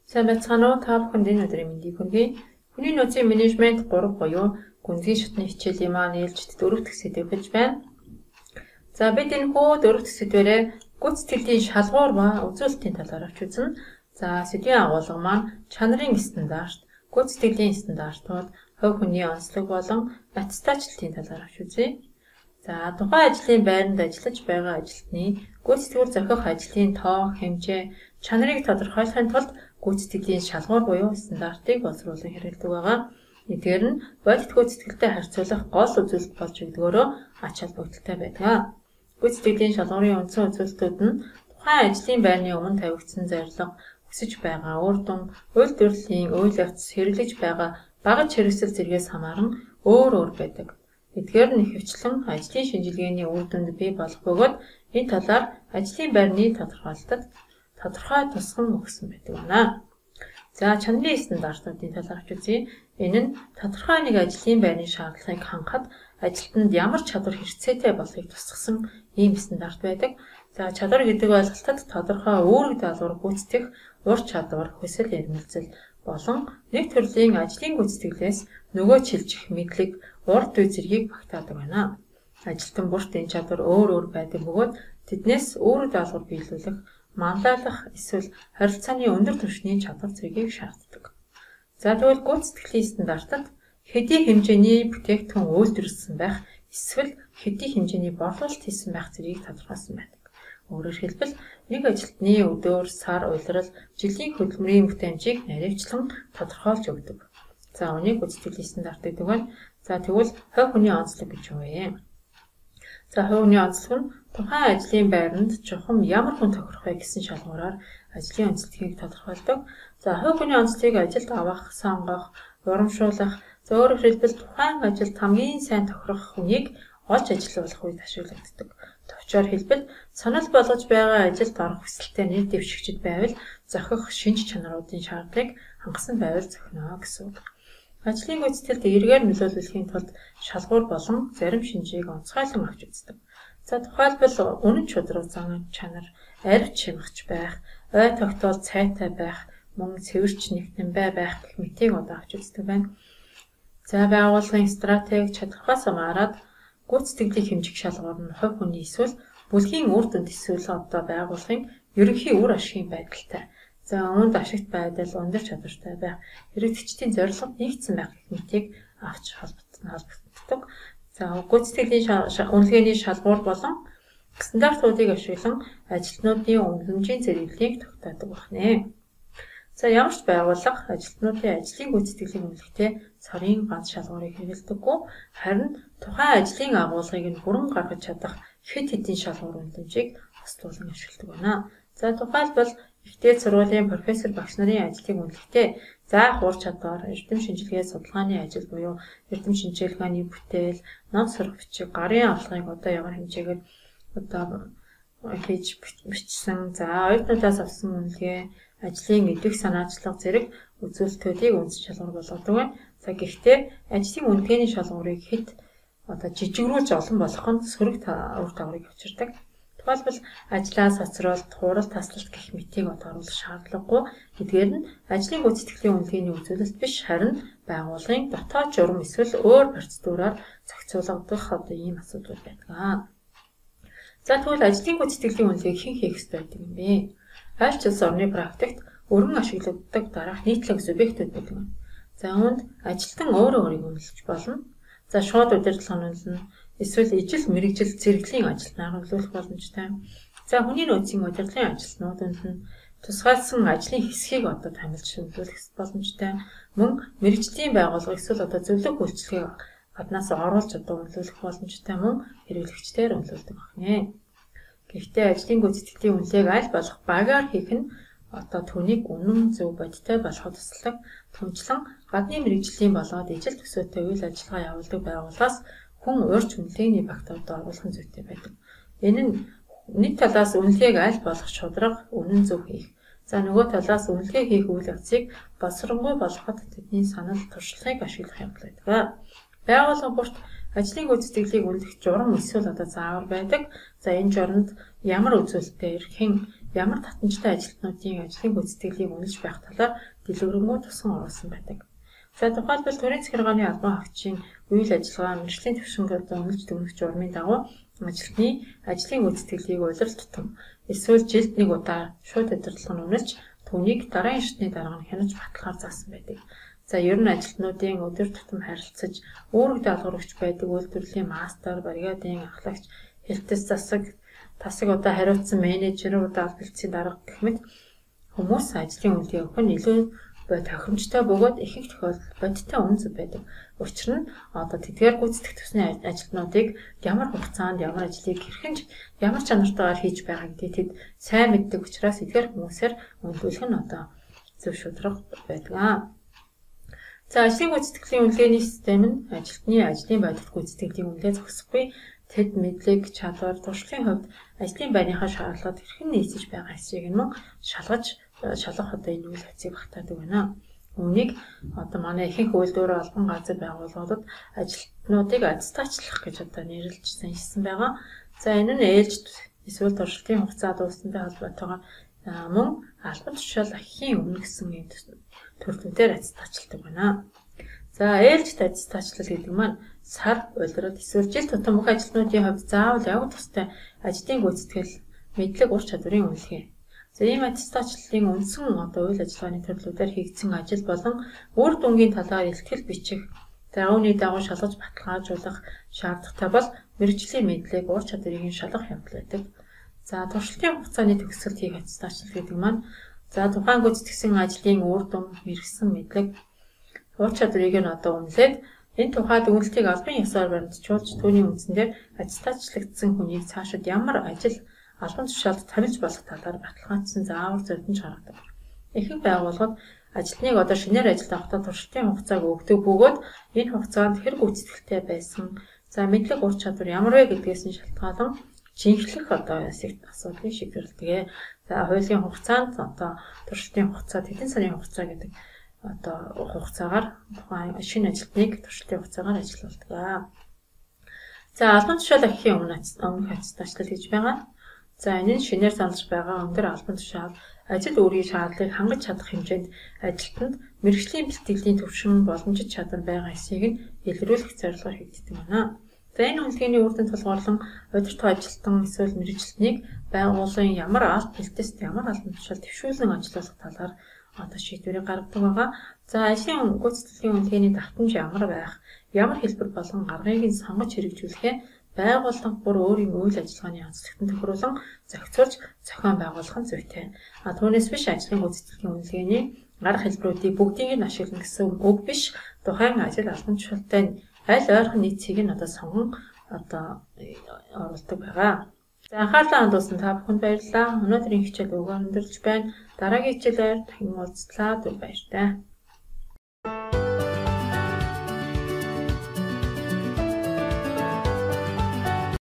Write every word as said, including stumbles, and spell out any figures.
Сайн байцгаана уу? Та бүхэнд энэ өдрийн мэндийг хүргэе. Хүний нөөцийн менежмент гурав буюу гүнзгий шатны хичээлийн маань ээлжид дөрөв дэх сэдв өгч байна. За бид энэ хүү дөрөв дэх сэдвэрээ гүйцэтгэлийн шалгуур ба үзүүлэлтийн талаар авч үзнэ. За сэдвийн агуулга маань чанарын стандарт, гүйцэтгэлийн стандартууд, хувь хүний онцлог болон аттестачлалтын талаар авч үзье. За тухайн ажлын байранд ажиллаж байгаа ажилтны гүйцэтгэл зохиох ажлын тоо, хэмжээ, чанарыг тодорхойлохын тулд гүйцэтгэлийн шалгуур буюу стандартыг боловсруулан хэрэглэдэг байгаа. Эдгээр нь бодит гүйцэтгэлтэй харьцуулах гол үзүүлэлт болж өгдөгөөрөө ач холбогдолтой байдаг. Гүйцэтгэлийн шалгуурын үндсэн үзүүлэлтүүд нь тухайн ажлын байрны өмнө тавигдсан зорилго, хүсэж байгаа үр дүн, үйл төрлийн үйл явц, хэрэглэж байгаа багаж хэрэгсэл зэргээс хамааран өөр өөр байдаг. Эдгээр нь ихэвчлэн ажлын шинжилгээний үр дүнд бий болох бөгөөд энэ талаар ажлын байрны тодорхойлолтод тодорхой тусган өгсөн байдаг байна. За чанарын стандартуудын талаар авч үзье. Энэ нь тодорхой нэг ажлын байрны шаардлагыг хангахад ажилтнанд ямар чадвар хэрэгцээтэй болохыг тусгасан ийм стандарт байдаг. За чадвар гэдэг ойлголтод тодорхой үүрэг даалгавар гүйцэтгэх ур чадвар, хүсэл эрмэлзэл болон нэг төрлийн ажлын гүйцэтгэлээс нөгөө чилжих мэдлэг, урд үе зэргийг багтаадаг байна. Ажилтан бүрт энэ чадвар өөр өөр байдаг бөгөөд тэднээс үүрэг даалгавар биелүүлэх, манлайлах эсвэл харилцааны өндөр түвшний чадвар зэргийг шаарддаг. За тэгвэл гүйцэтгэлийн стандартад хэдий хэмжээний бүтээгдэхүүн үйлдвэрлэсэн байх эсвэл хэдий хэмжээний борлуулалт хийсэн байх зэргийг тодорхойлсон байдаг. Өөрөөр хэлбэл нэг ажилтны өдөр, сар, улирал, жилийн хөдөлмөрийн бүтээмжийг наривчлан тодорхойлж өгдөг. За үүнийг гүйцэтгэлийн стандарт гэдэг байна. За тэгвэл хувь хүний онцлог гэж юу вэ? За хувь хүний онцлог нь тухайн ажлын байранд чухам ямар хүн тохирох вэ гэсэн шалгуураар ажлын онцлогийг тодорхойлдог. За хувь хүний онцлогийг ажилд авах, сонгох, урамшуулах, за өөрөөр хэлбэл тухайн ажилд хамгийн сайн тохирох хүнийг олж ажиллуулах үед ашиглагддаг. Товчоор хэлбэл санал болгож байгаа ажилд орох хүсэлтэй нэр дэвшигчид байвал зохих шинж чанаруудын шаардлагыг хангасан байвал зохино гэсэн үг. Ажлын гүйцэтгэлд эргээр нөлөөлөхийн тулд шалгуур болон зарим шинжийг онцгойлон авч үздэг. За тухайлбал үнэн чудрагцсан чанар, арив чимэгч байх, ой тогтоол цайтай байх, мөн цэвэрч нэгтэнбай байх гэх мэтийг одоо авч үздэг байна. За байгууллагын стратеги чадхаас хамаарат гүйцэтгэлийн хэмжих шалгуур нь хувь хүний эсвэл бүлгийн үр дүнд эсвэл одоо байгууллагын ерөнхий үр ашигын байдалтай. За үүнд ашигт байдал, өндөр чадвартай байх, хэрэглэгчдийн зорилгод нэгдсэн байх гэх мэтийг авч холбогддог. За гүйцэтгэлийн үнэлгээний шалгуур болон стандартуудыг ашиглан ажилтнуудын үнэлэмжийн зэрэглэлийг тогтоодог байна. За ямар ч байгууллага ажилтнуудын ажлын гүйцэтгэлийг үнэлэхдээ сарын ганц шалгуурыг хэрэглэдэггүй, харин тухайн ажлын агуулгыг нь бүрэн гаргаж чадах хэд хэдэн шалгуур үнэлэмжийг хослуулан ашигладаг байна. За тухайлбал ихтэй сургуулийн профессор багш нарын ажлыг үнэлэхдээ заах ур чадвар, эрдэм шинжилгээ судалгааны ажил буюу эрдэм шинжилгээний бүтээл, ном сурах бичиг, гарын авлагыг одоо ямар хэмжээгээр одоо хийж бичсэн, за оюутнуудаас авсан үнэлгээ, ажлын эдвэх санаачлага зэрэг үзүүлэлтүүдийг үндэс шалгуур болгодог байна. За гэхдээ ажлын үнэлгээний шалгуурыг хэд одоо жижигрүүлж олон болгох нь сөрөг үр дагаврыг авчирдаг. Тухайлбал ажлаа сацруулалт, хурал таслалт гэх мэтийг одоо оруулах шаардлагагүй. Эдгээр нь ажлын гүйцэтгэлийн үнэлгээний үзүүлэлт биш, харин байгууллагын дотоод журам эсвэл өөр процедураар зохицуулагдах одоо ийм асуудал байдаг. За тэгвэл ажлын гүйцэтгэлийн үнэлгээг хэн хийх ёстой байдаг юм бэ? Аль ч улс орны практикт өргөн ашиглагддаг дараах нийтлэг субъектүүд байдаг. За үүнд ажилтан өөрөө өөрийгөө үнэлж болно. За шууд удирдлага нь үнэлнэ. Эсвэл ижил мэргэжил зэрэглийн ажилтнаар нөлөөлөх боломжтой. За хүний нөөцийн удирдлагын ажилтнууд үнэлнэ. Тусгайлсан ажлын хэсгийг одоо тамилж нөлөөлөх боломжтой. Мөн мэргэжлийн байгууллага эсвэл одоо зөвлөх үйлчилгээг гаднаас оруулж одоо нөлөөлөх боломжтой, мөн хэрэглэгчдээр нөлөөлдөг байна. Гэхдээ ажлын гүйцэтгэлийн үнэлгээг аль болох багаар хийх нь одоо түүнийг үнэн зөв бодиттой болоход тусалдаг. Түүнчлэн гадны мэргэжлийн болоод ижил төсөөтэй үйл ажиллагаа явуулдаг байгууллагаас хүн урьж үнэлгээний багт одоо оруулах нь зүйтэй байдаг. Энэ нь нэг талаас үнэлгээг аль болох шударга, үнэн зөв хийх. За нөгөө талаас үнэлгээ хийх үйл явцыг боловсронгуй болгоход тэдний санал туршлагыг ашиглах явдал байдаг. Байгууллага бүрт ажлын гүйцэтгэлийг үнэлэх журам эсвэл одоо заавар байдаг. За энэ журамд ямар үзүүлэлтээр хэн ямар татамжтай ажилтнуудын ажлын гүйцэтгэлийг үнэлж байх талаар дэлгэрэнгүй тусган оруулсан байдаг. За тухайлбал төрийн захиргааны албан хаагчийн үйл ажиллагаа мэргэжлийн төвшингээр үнэлж дүгнэх журмын дагуу ажилтны ажлын гүйцэтгэлийг улирал тутам эсвэл жилд нэг удаа шууд удирдлага нь үнэлж түүнийг дараагийн шатны дарга нь хянаж баталгаар заасан байдаг. За ер нь ажилтнуудын өдөр тутам харилцаж үүрэг даалгавар өгч байдаг үйлдвэрлэлийн мастер, бригадын ахлагч, хэлтс засаг, тасаг удаа хариуцсан менежер, удаа бэлдсэн дарга гэх мэт хүмүүс ажлын үнэлгээ өгөх нь илүү тохиромжтой бөгөөд ихэнх тохиолдолд бодиттой үнэт байдаг. Учир нь одоо тэдгээр гүйцэтгэх тусны ажилтнуудыг ямар хугацаанд ямар ажлыг хэрхэн ямар чанартайгаар хийж байгаа гэдгийг тэд сайн мэддэг учраас эдгээр хүмүүсээр үнэлүүлэх нь одоо зөв шударга байдаг. За ажлын гүйцэтгэлийн үнэлгээний систем нь ажилтны ажлын бодит гүйцэтгэлийн үнэлгээ зохисохгүй тэд мэдлэг, чадвар, туршлагын хувьд ажлын байрныхаа шаардлагад хэрхэн нийцэж байгаа эсэхийг нь шалгаж шалгах одоо энэ үйл хэцийг багтаадаг байна. Үүнийг одоо манай ихэнх үйлдвэр албан газар байгууллагууд ажилтнуудыг аттестачлах гэж одоо нэрлэлжсэн хэлсэн байгаа. За энэ нь ээлж эсвэл туршлагын хугацаа дуусантай холбоотойгоор мөн албан тушаал ахихийн өмнө гэсэн юм төрлүүдээр аттестачилдаг байна. За ээлжид аттестачлал гэдэг маань сар, улирал эсвэл жил тутам бүх ажилтнуудын хувьд заавал явах тустай ажлын гүйцэтгэл, мэдлэг, ур чадварын үнэлгээ. За ийм аттестачлалын үндсэн одоо үйл ажиллагааны төрлүүдээр хийгдсэн ажил болон үр дүнгийн талаар илтгэл бичих, за үүний дагуу шалгаж баталгаажуулах шаардлагатай бол мэргэжлийн мэдлэг, ур чадварыг шалгах явдал байдаг. За туршлагын хугацааны төгсгөлд хийх аттестачлал гэдэг маань за тухайн гүйцэтгэсэн ажлын үр дүн, мэргэсэн мэдлэг, ур чадварыг нь одоо үнэлээд энэ тухайд үнэлтийг албан ёсоор баримтжуулж түүний үндсэндээ аттестачлагдсан хүнийг цаашид ямар ажил албан тушаалд тамилж болох талаар баталгаажсан заавар зөвлөж гаргадаг. Ихэнх байгууллагууд ажилтныг одоо шинээр ажилд авахдаа туршлагын хугацааг өгдөг бөгөөд энэ хугацаанд хэр гүйцэтгэлтэй байсан, за мэдлэг ур чадвар ямар вэ гэдгээс нь шалтгаалan жинхлэх одоо асуудлыг шийдвэрлэдэг. За хуулийн хугацаанд одоо туршлагын хугацаа, хэдэн сарын хугацаа гэдэг одоо хугацаагаар тухайн шинэ ажилтныг туршлагын хугацаагаар ажиллуулдаг. За албан тушаал ахихийн өмнө өмнөх аттестачлал гэж байгаа. За энэ нь шинээр саналж байгаа өндөр албан тушаал ажил үүргийн шаардлагыг хангаж чадах хэмжээнд ажилтнанд мэргэжлийн бэлтгэлийн төвшин боломжит чадвар байгаа эсэхийг нь илрүүлэх зорилгоор хийгддэг байна. За энэ үнэлгээний үр дүнд тулгуурлан удирдах ажилтан эсвэл мэргэжилтнийг байгууллагын ямар алт хэлтэст ямар албан тушаал төвшүүлэн ажиллах талаар одоо шийдвэрийг гаргадаг байгаа. За ажлын гүйцэтгэлийн үнэлгээний давтамж ямар байх, ямар хэлбэр болон гаргыг нь сонгож хэрэгжүүлэхээ байгууллага бүр өөрийн үйл ажиллагааны онцлогтод тохируулан зохицуулж зохион байгуулах нь зүйтэй. А түүнээс биш ажлын гүйцэтгэлийн үнэлгээний арга хэлбэрүүдийг бүгдийг нь ашиглана гэсэн үг биш. Тухайн ажил албан тушаалтай аль ойрхон нийцийг нь одоо сонгон одоо оруулдаг байгаа. За анхаарлаа хандуулсан та бүхэнд баярлалаа. Өнөөдрийн хичээл өгөө өндөрлөж байна. Дараагийн хичээлээр дахин уулзлаа. Түр баяртай.